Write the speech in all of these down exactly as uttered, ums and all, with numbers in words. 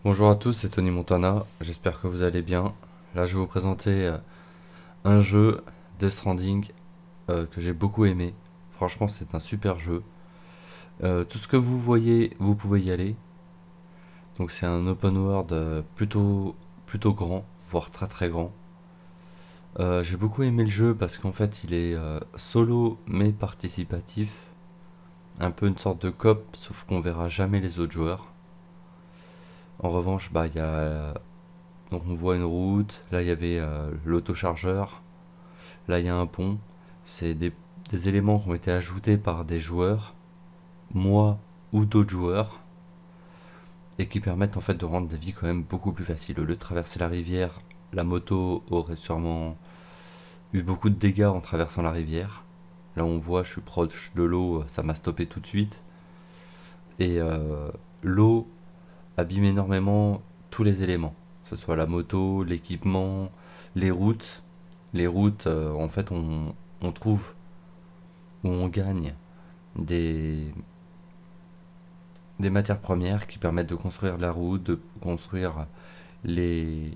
Bonjour à tous, c'est Tony Montana, j'espère que vous allez bien. Là je vais vous présenter euh, un jeu, Death Stranding, euh, que j'ai beaucoup aimé. Franchement c'est un super jeu. Euh, tout ce que vous voyez, vous pouvez y aller. Donc c'est un open world euh, plutôt, plutôt grand, voire très très grand. Euh, j'ai beaucoup aimé le jeu parce qu'en fait il est euh, solo mais participatif. Un peu une sorte de coop, sauf qu'on verra jamais les autres joueurs. En revanche, bah il y a donc on voit une route, là il y avait euh, l'autochargeur, là il y a un pont. C'est des, des éléments qui ont été ajoutés par des joueurs, moi ou d'autres joueurs, et qui permettent en fait de rendre la vie quand même beaucoup plus facile. Au lieu de traverser la rivière, la moto aurait sûrement eu beaucoup de dégâts en traversant la rivière. Là on voit, je suis proche de l'eau, ça m'a stoppé tout de suite. Et euh, l'eau abîme énormément tous les éléments, que ce soit la moto, l'équipement, les routes. Les routes, euh, en fait, on, on trouve où on gagne des, des matières premières qui permettent de construire la route, de construire les,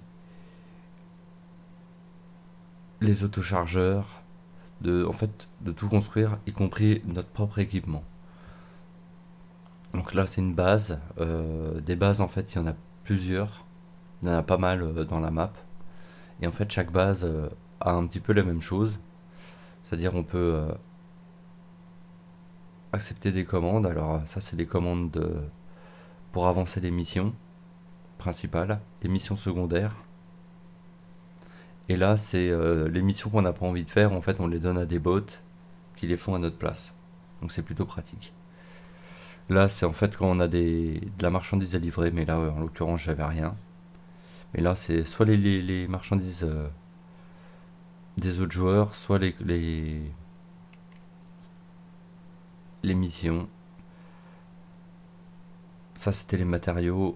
les autochargeurs, de, en fait, de tout construire, y compris notre propre équipement. Donc là, c'est une base. Euh, des bases, en fait, il y en a plusieurs. Il y en a pas mal euh, dans la map. Et en fait, chaque base euh, a un petit peu la même chose. C'est-à-dire, on peut euh, accepter des commandes. Alors, ça, c'est des commandes de, pour avancer les missions principales, les missions secondaires. Et là, c'est euh, les missions qu'on n'a pas envie de faire. En fait, on les donne à des bots qui les font à notre place. Donc, c'est plutôt pratique. Là, c'est en fait quand on a des, de la marchandise à livrer. Mais là, en l'occurrence, j'avais rien. Mais là, c'est soit les, les, les marchandises euh, des autres joueurs, soit les, les, les missions. Ça, c'était les matériaux.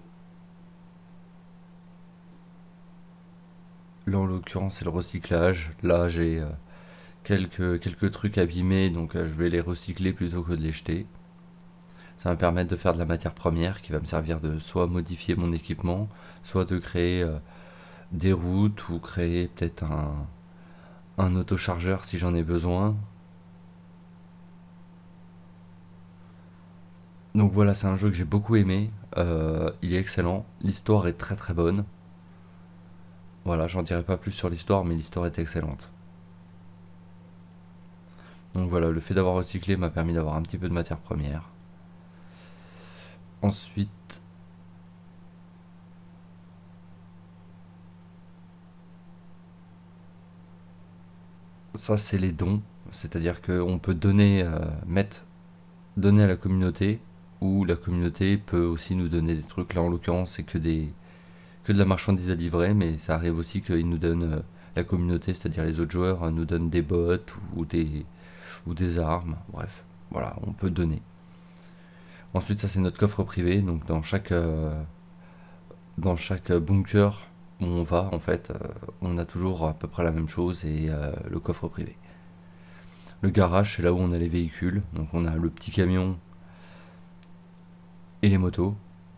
Là, en l'occurrence, c'est le recyclage. Là, j'ai euh, quelques, quelques trucs abîmés, donc euh, je vais les recycler plutôt que de les jeter. Ça va me permettre de faire de la matière première qui va me servir de soit modifier mon équipement, soit de créer euh, des routes ou créer peut-être un, un autochargeur si j'en ai besoin. Donc voilà, c'est un jeu que j'ai beaucoup aimé. Euh, il est excellent. L'histoire est très très bonne. Voilà, j'en dirai pas plus sur l'histoire, mais l'histoire est excellente. Donc voilà, le fait d'avoir recyclé m'a permis d'avoir un petit peu de matière première. Ensuite, ça c'est les dons. C'est-à-dire qu'on peut donner, euh, mettre, donner à la communauté, ou la communauté peut aussi nous donner des trucs. Là en l'occurrence, c'est que des que de la marchandise à livrer, mais ça arrive aussi qu'ils nous donnent euh, la communauté, c'est-à-dire les autres joueurs, euh, nous donnent des bots ou des, ou des armes. Bref, voilà, on peut donner. Ensuite, ça c'est notre coffre privé. Donc dans chaque euh, dans chaque bunker où on va, en fait, euh, on a toujours à peu près la même chose et euh, le coffre privé. Le garage, c'est là où on a les véhicules. Donc on a le petit camion et les motos.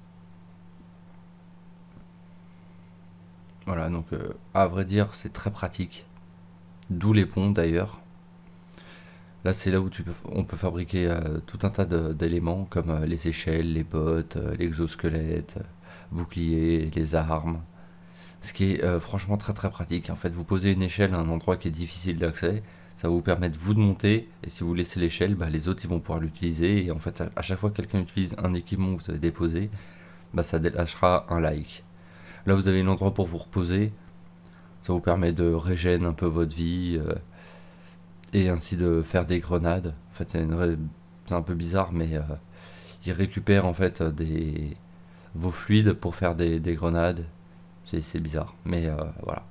Voilà, donc euh, à vrai dire, c'est très pratique. D'où les ponts d'ailleurs. Là, c'est là où tu peux, on peut fabriquer euh, tout un tas d'éléments comme euh, les échelles, les bottes, euh, l'exosquelette, euh, bouclier, les armes. Ce qui est euh, franchement très très pratique. En fait, vous posez une échelle à un endroit qui est difficile d'accès, ça va vous permettre vous de monter, et si vous laissez l'échelle, bah, les autres ils vont pouvoir l'utiliser. Et en fait, à, à chaque fois que quelqu'un utilise un équipement que vous avez déposé, bah, ça déclenchera un like. Là, vous avez un endroit pour vous reposer, ça vous permet de régénérer un peu votre vie. Euh, et ainsi de faire des grenades. En fait, c'est, une, c'est un peu bizarre, mais euh, ils récupèrent en fait des vos fluides pour faire des, des grenades. C'est, c'est bizarre, mais euh, voilà.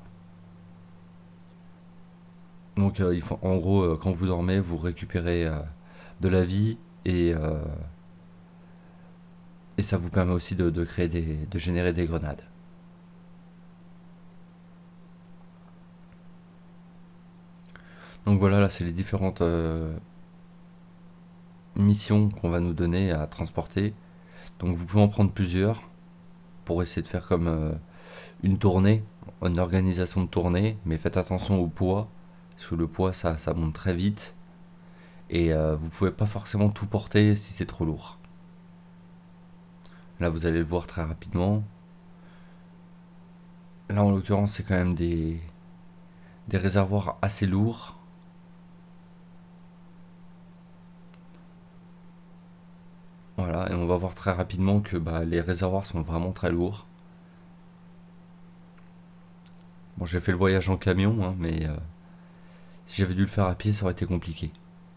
Donc, euh, ils font, en gros, euh, quand vous dormez, vous récupérez euh, de la vie et euh, et ça vous permet aussi de, de créer des, de générer des grenades. Donc voilà, là, c'est les différentes euh, missions qu'on va nous donner à transporter. Donc vous pouvez en prendre plusieurs pour essayer de faire comme euh, une tournée, une organisation de tournée, mais faites attention au poids, parce que le poids ça, ça monte très vite, et euh, vous pouvez pas forcément tout porter si c'est trop lourd. Là vous allez le voir très rapidement. Là en l'occurrence c'est quand même des, des réservoirs assez lourds. Voilà, et on va voir très rapidement que bah, les réservoirs sont vraiment très lourds. Bon, j'ai fait le voyage en camion, hein, mais euh, si j'avais dû le faire à pied, ça aurait été compliqué.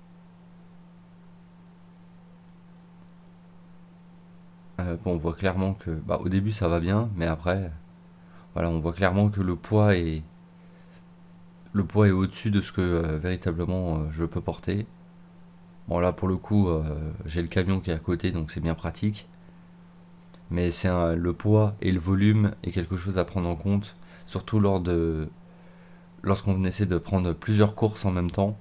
Euh, bon, on voit clairement que, bah, au début ça va bien, mais après, voilà, on voit clairement que le poids est, le poids est au-dessus de ce que euh, véritablement euh, je peux porter. Bon, là pour le coup, euh, j'ai le camion qui est à côté, donc c'est bien pratique. Mais c'est un- le poids et le volume est quelque chose à prendre en compte, surtout lors de, lorsqu'on essaie de prendre plusieurs courses en même temps.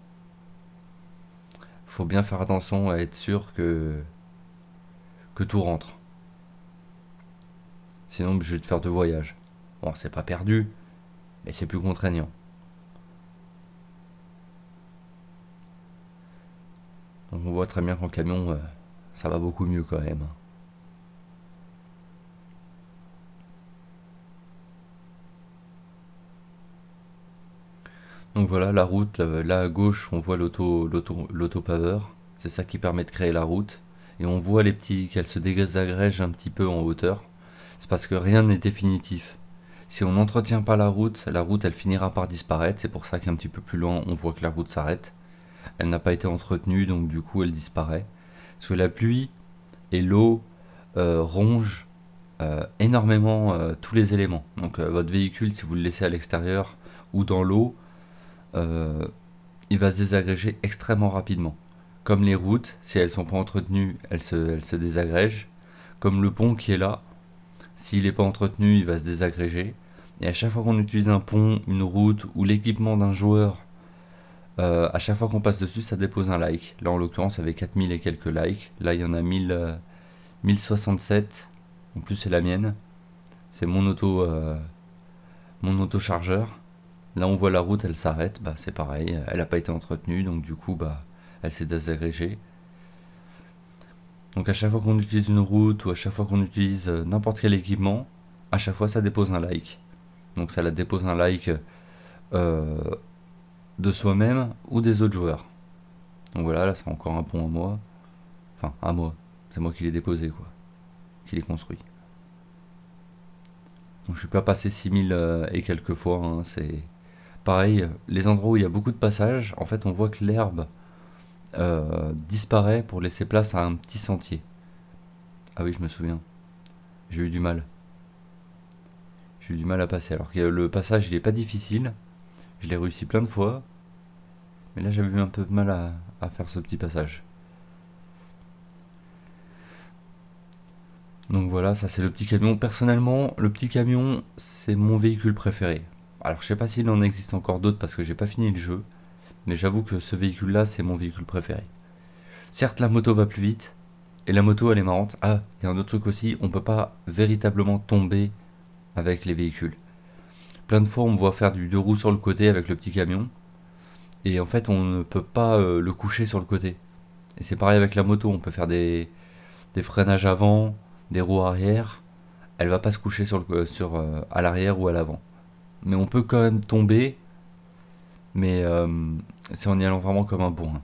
Faut bien faire attention à être sûr que, que tout rentre. Sinon, je vais te faire deux voyages. Bon, c'est pas perdu, mais c'est plus contraignant. Donc on voit très bien qu'en camion, euh, ça va beaucoup mieux quand même. Donc voilà, la route, là, là à gauche, on voit l'auto, l'auto, l'auto-paveur. C'est ça qui permet de créer la route. Et on voit les petits, qu'elle se désagrège un petit peu en hauteur. C'est parce que rien n'est définitif. Si on n'entretient pas la route, la route elle finira par disparaître. C'est pour ça qu'un petit peu plus loin, on voit que la route s'arrête. Elle n'a pas été entretenue, donc du coup elle disparaît. Parce que la pluie et l'eau euh, rongent euh, énormément euh, tous les éléments. Donc euh, votre véhicule, si vous le laissez à l'extérieur ou dans l'eau, euh, il va se désagréger extrêmement rapidement. Comme les routes, si elles sont pas entretenues, elles se, elles se désagrègent. Comme le pont qui est là, s'il n'est pas entretenu, il va se désagréger. Et à chaque fois qu'on utilise un pont, une route ou l'équipement d'un joueur, euh, à chaque fois qu'on passe dessus, ça dépose un like. Là, en l'occurrence, il y avait quatre mille et quelques likes. Là, il y en a mille, euh, mille soixante-sept. En plus, c'est la mienne. C'est mon auto, euh, mon auto-chargeur. Là, on voit la route, elle s'arrête. Bah, c'est pareil. Elle n'a pas été entretenue, donc du coup, bah, elle s'est désagrégée. Donc, à chaque fois qu'on utilise une route ou à chaque fois qu'on utilise euh, n'importe quel équipement, à chaque fois, ça dépose un like. Donc, ça la dépose un like euh, de soi-même ou des autres joueurs. Donc voilà, là, c'est encore un pont à moi. Enfin, à moi. C'est moi qui l'ai déposé, quoi. Qui l'ai construit. Donc, je suis pas passé six mille euh, et quelques fois. Hein, c'est pareil. Les endroits où il y a beaucoup de passages, en fait, on voit que l'herbe euh, disparaît pour laisser place à un petit sentier. Ah oui, je me souviens. J'ai eu du mal. J'ai eu du mal à passer. Alors que le passage, il est pas difficile. Je l'ai réussi plein de fois. Mais là, j'avais eu un peu de mal à, à faire ce petit passage. Donc voilà, ça c'est le petit camion. Personnellement, le petit camion, c'est mon véhicule préféré. Alors je sais pas s'il en existe encore d'autres parce que j'ai pas fini le jeu. Mais j'avoue que ce véhicule-là, c'est mon véhicule préféré. Certes, la moto va plus vite. Et la moto, elle est marrante. Ah, il y a un autre truc aussi, on peut pas véritablement tomber avec les véhicules. Plein de fois, on me voit faire du deux roues sur le côté avec le petit camion. Et en fait, on ne peut pas euh, le coucher sur le côté. Et c'est pareil avec la moto, on peut faire des, des freinages avant, des roues arrière. Elle va pas se coucher sur le, sur, euh, à l'arrière ou à l'avant. Mais on peut quand même tomber, mais euh, c'est en y allant vraiment comme un bourrin.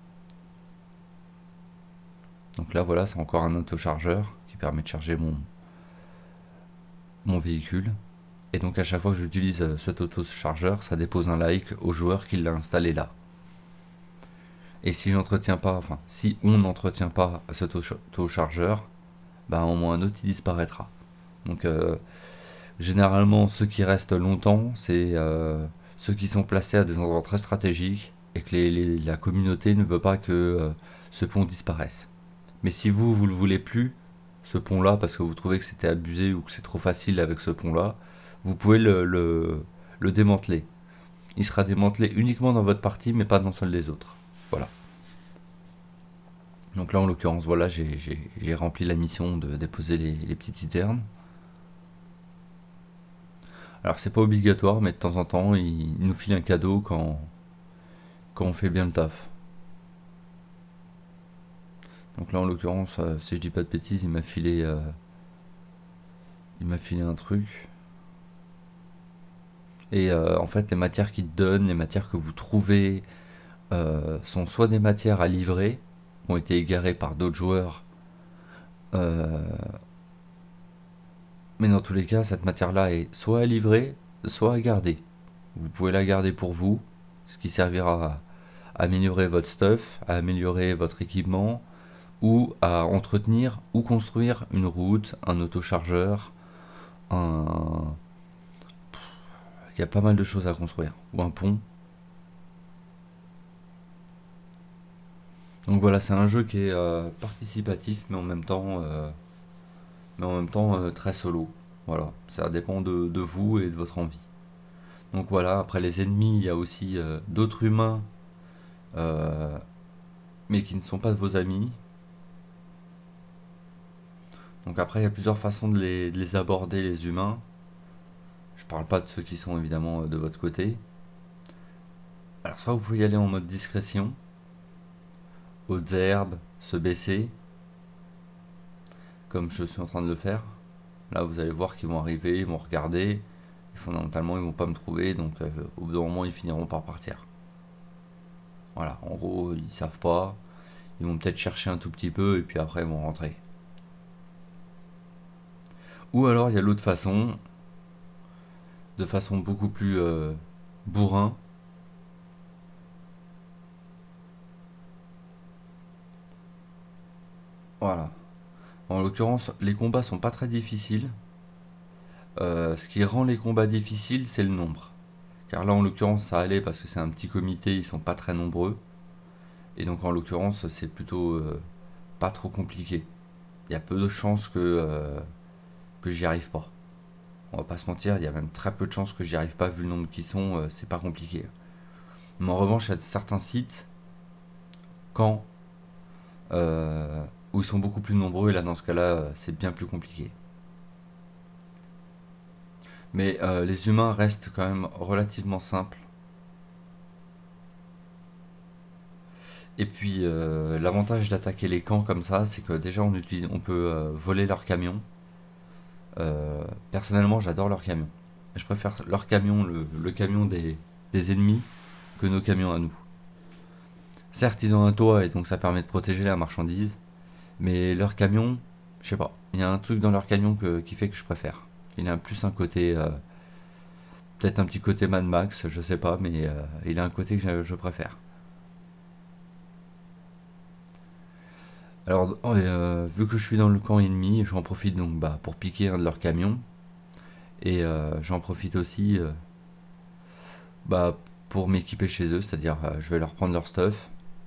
Donc là, voilà, c'est encore un autochargeur qui permet de charger mon, mon véhicule. Et donc à chaque fois que j'utilise euh, cet autochargeur, ça dépose un like au joueur qui l'a installé là. Et si j'entretiens pas, enfin, si on n'entretient pas cet autochargeur, bah, au moins un autre il disparaîtra. Donc euh, généralement ceux qui restent longtemps, c'est euh, ceux qui sont placés à des endroits très stratégiques et que les, les, la communauté ne veut pas que euh, ce pont disparaisse. Mais si vous, vous le voulez plus, ce pont-là, parce que vous trouvez que c'était abusé ou que c'est trop facile avec ce pont-là, vous pouvez le, le, le démanteler. Il sera démantelé uniquement dans votre partie, mais pas dans celle des autres. Voilà. Donc là, en l'occurrence, voilà, j'ai rempli la mission de déposer les, les petites citernes. Alors c'est pas obligatoire, mais de temps en temps, il, il nous file un cadeau quand, quand on fait bien le taf. Donc là, en l'occurrence, euh, si je dis pas de bêtises, il m'a filé, euh, il m'a filé un truc. Et euh, en fait, les matières qu'il te donne, les matières que vous trouvez, euh, sont soit des matières à livrer, qui ont été égarées par d'autres joueurs, euh, mais dans tous les cas, cette matière-là est soit à livrer, soit à garder. Vous pouvez la garder pour vous, ce qui servira à améliorer votre stuff, à améliorer votre équipement, ou à entretenir ou construire une route, un autochargeur, un... Il y a pas mal de choses à construire, ou un pont. Donc voilà, c'est un jeu qui est euh, participatif, mais en même temps, euh, mais en même temps euh, très solo. Voilà, ça dépend de, de vous et de votre envie. Donc voilà, après les ennemis, il y a aussi euh, d'autres humains, euh, mais qui ne sont pas vos amis. Donc après, il y a plusieurs façons de les, de les aborder, les humains. Je parle pas de ceux qui sont évidemment de votre côté. Alors soit vous pouvez y aller en mode discrétion, hautes herbes, se baisser, comme je suis en train de le faire. Là, vous allez voir qu'ils vont arriver, ils vont regarder. Et fondamentalement, ils vont pas me trouver, donc euh, au bout d'un moment, ils finiront par partir. Voilà, en gros, ils savent pas. Ils vont peut-être chercher un tout petit peu, et puis après, ils vont rentrer. Ou alors, il y a l'autre façon, de façon beaucoup plus euh, bourrin. Voilà. En l'occurrence, les combats sont pas très difficiles. Euh, ce qui rend les combats difficiles, c'est le nombre. Car là, en l'occurrence, ça allait parce que c'est un petit comité, ils sont pas très nombreux. Et donc, en l'occurrence, c'est plutôt euh, pas trop compliqué. Il y a peu de chances que, euh, que j'y arrive pas. On va pas se mentir, il y a même très peu de chances que j'y arrive pas vu le nombre qui sont, euh, c'est pas compliqué. Mais en revanche, il y a certains sites, quand, euh, où ils sont beaucoup plus nombreux, et là, dans ce cas-là, euh, c'est bien plus compliqué. Mais euh, les humains restent quand même relativement simples. Et puis euh, l'avantage d'attaquer les camps comme ça, c'est que déjà on, utilise, on peut euh, voler leurs camions. Euh, personnellement, j'adore leurs camions. Je préfère leur camion, le, le camion des, des ennemis, que nos camions à nous. Certes, ils ont un toit et donc ça permet de protéger la marchandise, mais leur camion, je sais pas, il y a un truc dans leur camion que, qui fait que je préfère. Il a plus un côté, euh, peut-être un petit côté Mad Max, je sais pas, mais euh, il a un côté que je, je préfère. Alors, euh, vu que je suis dans le camp ennemi, j'en profite donc bah, pour piquer un de leurs camions. Et euh, j'en profite aussi euh, bah, pour m'équiper chez eux, c'est-à-dire euh, je vais leur prendre leur stuff.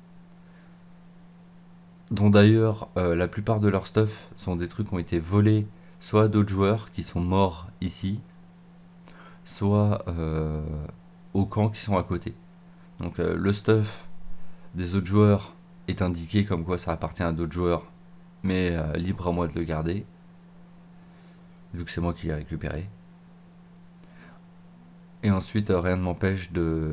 Dont d'ailleurs, euh, la plupart de leur stuff sont des trucs qui ont été volés soit à d'autres joueurs qui sont morts ici, soit euh, aux camps qui sont à côté. Donc euh, le stuff des autres joueurs est indiqué comme quoi ça appartient à d'autres joueurs, mais euh, libre à moi de le garder, vu que c'est moi qui l'ai récupéré. Et ensuite, euh, rien ne m'empêche de,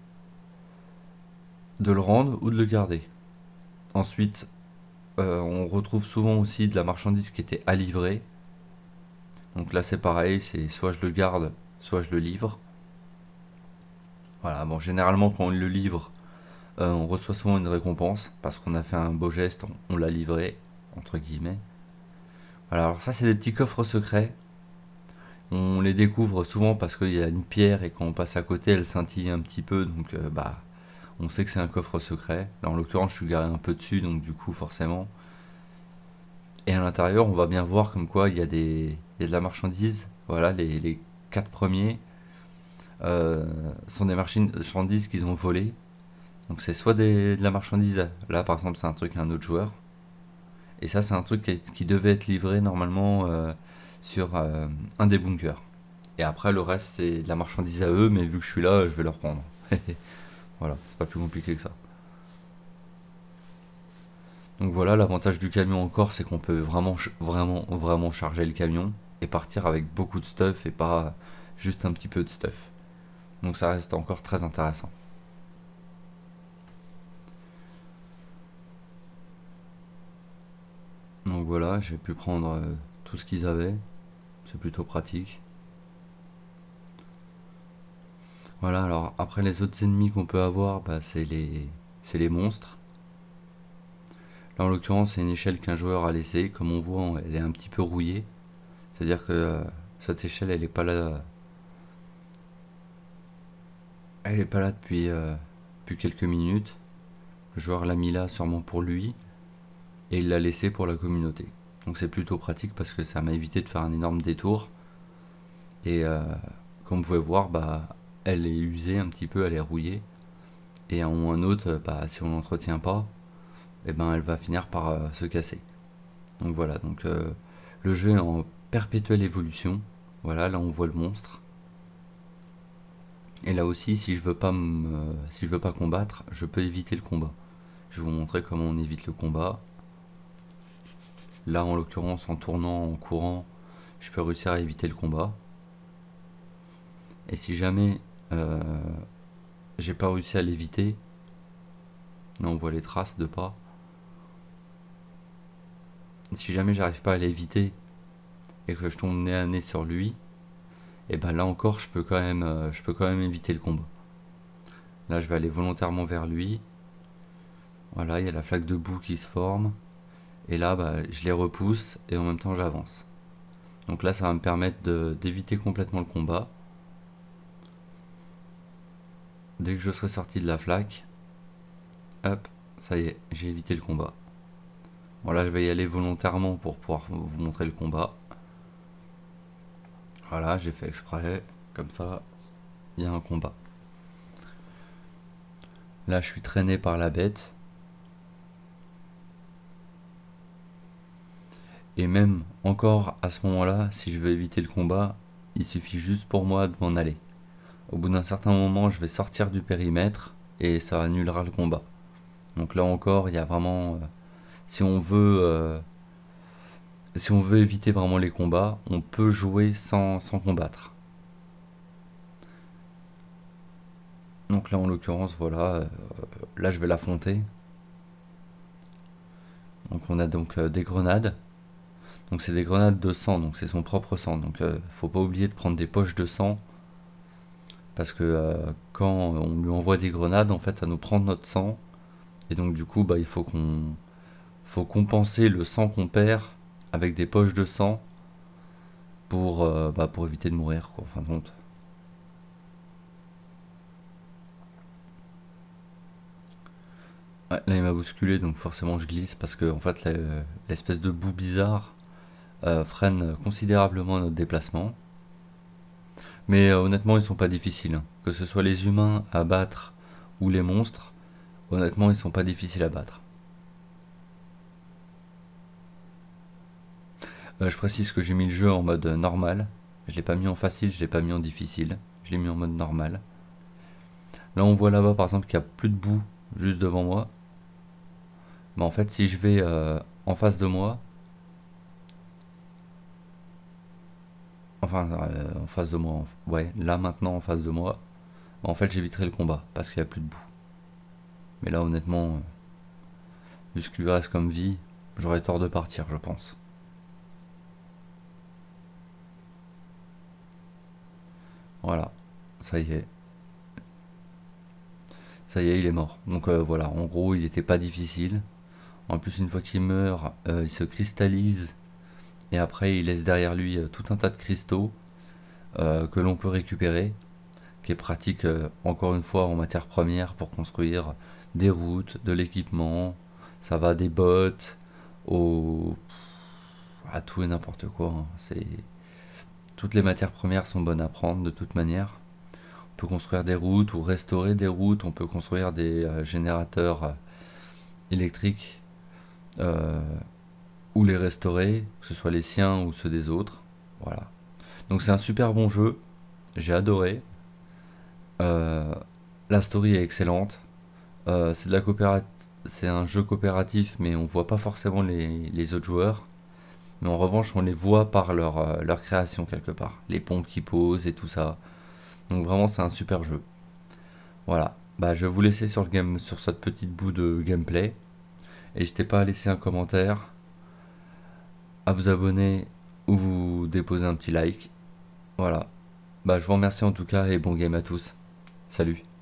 de le rendre ou de le garder. Ensuite, euh, on retrouve souvent aussi de la marchandise qui était à livrer. Donc là, c'est pareil, c'est soit je le garde, soit je le livre. Voilà, bon, généralement, quand on le livre, euh, on reçoit souvent une récompense parce qu'on a fait un beau geste, on, on l'a livré, entre guillemets. Voilà, alors ça, c'est des petits coffres secrets. On les découvre souvent parce qu'il y a une pierre et quand on passe à côté, elle scintille un petit peu, donc euh, bah, on sait que c'est un coffre secret. Là, en l'occurrence, je suis garé un peu dessus, donc du coup, forcément. Et à l'intérieur, on va bien voir comme quoi il y a, des, il y a de la marchandise. Voilà, les, les quatre premiers euh, sont des marchandises qu'ils ont volées. Donc c'est soit des, de la marchandise, là par exemple c'est un truc à un autre joueur. Et ça c'est un truc qui, qui devait être livré normalement euh, sur euh, un des bunkers. Et après le reste c'est de la marchandise à eux, mais vu que je suis là, je vais leur prendre. Voilà, c'est pas plus compliqué que ça. Donc voilà, l'avantage du camion encore, c'est qu'on peut vraiment, vraiment, vraiment charger le camion et partir avec beaucoup de stuff et pas, juste un petit peu de stuff. Donc ça reste encore très intéressant. Donc voilà, j'ai pu prendre euh, tout ce qu'ils avaient. C'est plutôt pratique. Voilà, alors après les autres ennemis qu'on peut avoir, bah, c'est les, c'est les monstres. Là en l'occurrence c'est une échelle qu'un joueur a laissée. Comme on voit, elle est un petit peu rouillée. C'est-à-dire que euh, cette échelle elle est pas là. Elle est pas là depuis, euh, depuis quelques minutes. Le joueur l'a mis là sûrement pour lui. Et il l'a laissé pour la communauté. Donc c'est plutôt pratique parce que ça m'a évité de faire un énorme détour. Et euh, comme vous pouvez voir, bah, elle est usée un petit peu, elle est rouillée. Et à un moment ou un autre, bah, si on l'entretient pas, et ben elle va finir par euh, se casser. Donc voilà, donc euh, le jeu est en perpétuelle évolution. Voilà, là on voit le monstre. Et là aussi, si je veux pas me, si je veux pas combattre, je peux éviter le combat. Je vais vous montrer comment on évite le combat. Là, en l'occurrence, en tournant, en courant, je peux réussir à éviter le combat. Et si jamais euh, j'ai pas réussi à l'éviter, là on voit les traces de pas. Si jamais j'arrive pas à l'éviter et que je tombe nez à nez sur lui, et ben là encore je peux quand même, euh, je peux quand même éviter le combat. Là je vais aller volontairement vers lui. Voilà, il y a la flaque de boue qui se forme. Et là bah, je les repousse et en même temps j'avance. Donc là ça va me permettre d'éviter complètement le combat. Dès que je serai sorti de la flaque, hop, ça y est, j'ai évité le combat. Bon là je vais y aller volontairement pour pouvoir vous montrer le combat. Voilà, j'ai fait exprès, comme ça, il y a un combat. Là je suis traîné par la bête. Et même encore à ce moment-là, si je veux éviter le combat, il suffit juste pour moi de m'en aller. Au bout d'un certain moment, je vais sortir du périmètre et ça annulera le combat. Donc là encore, il y a vraiment... Euh, si on veut... Euh, si on veut éviter vraiment les combats, on peut jouer sans, sans combattre. Donc là en l'occurrence, voilà, euh, là je vais l'affronter. Donc on a donc euh, des grenades. Donc c'est des grenades de sang, donc c'est son propre sang. Donc euh, faut pas oublier de prendre des poches de sang. Parce que euh, quand on lui envoie des grenades, en fait ça nous prend notre sang. Et donc du coup bah, il faut qu'on faut compenser le sang qu'on perd avec des poches de sang pour, euh, bah, pour éviter de mourir quoi, en fin de compte. Ouais, là il m'a bousculé donc forcément je glisse parce que en fait l'espèce de boue bizarre euh, freine considérablement notre déplacement. Mais euh, honnêtement ils sont pas difficiles, hein. Que ce soit les humains à battre ou les monstres, honnêtement ils sont pas difficiles à battre. Euh, je précise que j'ai mis le jeu en mode normal. Je l'ai pas mis en facile, je l'ai pas mis en difficile. Je l'ai mis en mode normal. Là on voit là-bas par exemple qu'il y a plus de boue juste devant moi. Mais en fait si je vais euh, en face de moi, enfin euh, en face de moi, ouais, là maintenant en face de moi, bah, en fait j'éviterai le combat parce qu'il n'y a plus de boue. Mais là honnêtement, euh, vu ce qu'il lui reste comme vie, j'aurais tort de partir je pense. Voilà, ça y est. Ça y est, il est mort. Donc euh, voilà, en gros, il n'était pas difficile. En plus, une fois qu'il meurt, euh, il se cristallise. Et après, il laisse derrière lui euh, tout un tas de cristaux euh, que l'on peut récupérer. Qui est pratique, euh, encore une fois, en matière première pour construire des routes, de l'équipement. Ça va des bottes au... à tout et n'importe quoi. Hein. C'est... Toutes les matières premières sont bonnes à prendre de toute manière. On peut construire des routes ou restaurer des routes, on peut construire des euh, générateurs euh, électriques euh, ou les restaurer, que ce soit les siens ou ceux des autres. Voilà. Donc c'est un super bon jeu, j'ai adoré. Euh, la story est excellente. Euh, c'est de la coopérat- c'est un jeu coopératif, mais on voit pas forcément les, les autres joueurs. Mais en revanche, on les voit par leur, euh, leur création quelque part. Les pompes qu'ils posent et tout ça. Donc vraiment, c'est un super jeu. Voilà. Bah, je vais vous laisser sur, le game, sur cette petite bout de gameplay. N'hésitez pas à laisser un commentaire, à vous abonner ou vous déposer un petit like. Voilà. Bah, je vous remercie en tout cas et bon game à tous. Salut.